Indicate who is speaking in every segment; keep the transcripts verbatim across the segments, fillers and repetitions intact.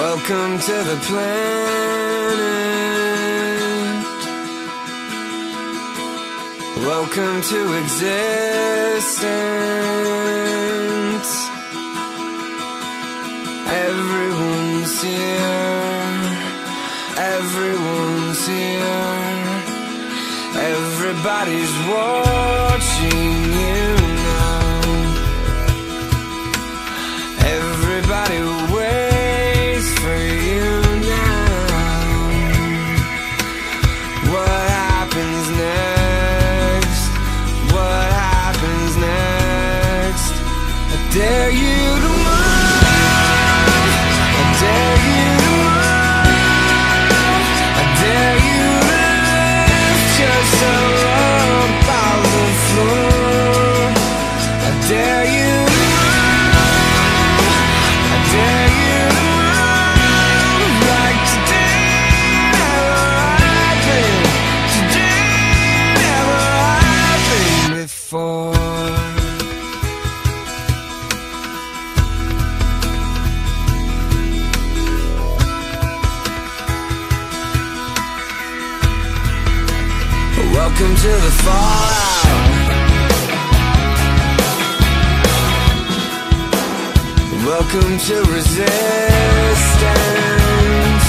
Speaker 1: Welcome to the planet. Welcome to existence. Everyone's here. Everyone's here. Everybody's watching you now. Everybody waits for you now. What happens next? What happens next? I dare you to move. I dare you to move. I dare you to lift yourself up off the floor. I dare you to move. I dare you to move like today never happened. Today never happened before. Welcome to the fallout. Welcome to resistance.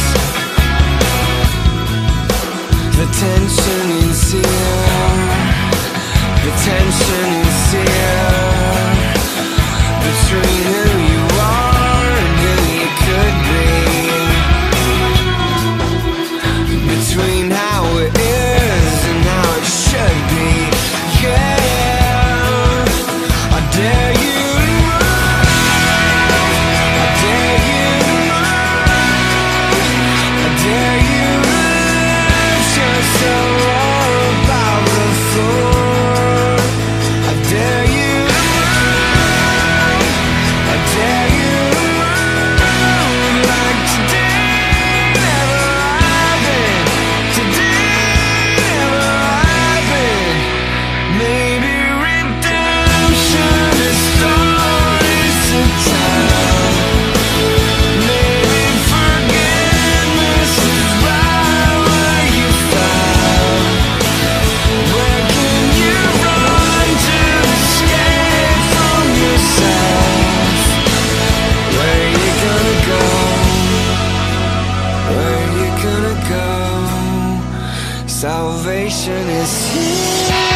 Speaker 1: The tension is here. The tension is here. Between who you are and who you could be. Between how it is and how it should be. Yeah, I dare you. Salvation is here.